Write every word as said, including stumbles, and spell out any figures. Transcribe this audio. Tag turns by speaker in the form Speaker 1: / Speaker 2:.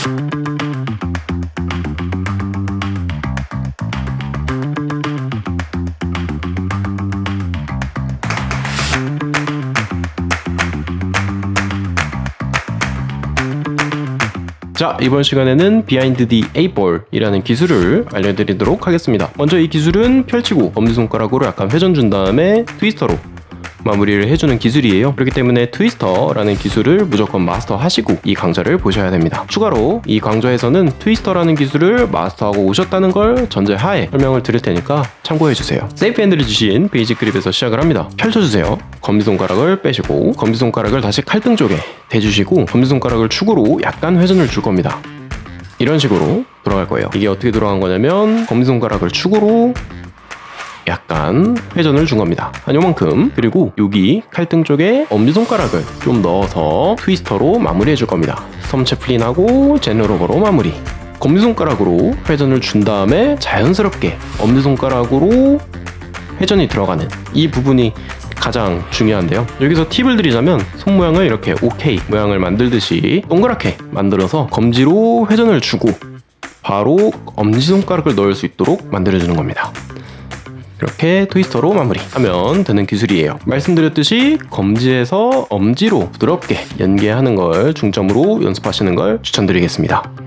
Speaker 1: 자, 이번 시간에는 Behind the Eight Ball이라는 기술을 알려드리도록 하겠습니다. 먼저 이 기술은 펼치고 엄지손가락으로 약간 회전 준 다음에 트위스터로 마무리를 해주는 기술이에요. 그렇기 때문에 트위스터라는 기술을 무조건 마스터 하시고 이 강좌를 보셔야 됩니다. 추가로 이 강좌에서는 트위스터라는 기술을 마스터하고 오셨다는 걸 전제하에 설명을 드릴 테니까 참고해주세요. 세이프 핸들을 주신 베이직 그립에서 시작을 합니다. 펼쳐주세요. 검지손가락을 빼시고 검지손가락을 다시 칼등 쪽에 대주시고 검지손가락을 축으로 약간 회전을 줄 겁니다. 이런 식으로 돌아갈 거예요. 이게 어떻게 돌아간 거냐면 검지손가락을 축으로 약간 회전을 준 겁니다. 한 요만큼. 그리고 여기 칼등 쪽에 엄지손가락을 좀 넣어서 트위스터로 마무리해 줄 겁니다. 썸체플린하고 제너로버로 마무리. 검지손가락으로 회전을 준 다음에 자연스럽게 엄지손가락으로 회전이 들어가는 이 부분이 가장 중요한데요. 여기서 팁을 드리자면 손 모양을 이렇게 오케이 모양을 만들듯이 동그랗게 만들어서 검지로 회전을 주고 바로 엄지손가락을 넣을 수 있도록 만들어주는 겁니다. 이렇게 트위스터로 마무리하면 되는 기술이에요. 말씀드렸듯이 검지에서 엄지로 부드럽게 연계하는 걸 중점으로 연습하시는 걸 추천드리겠습니다.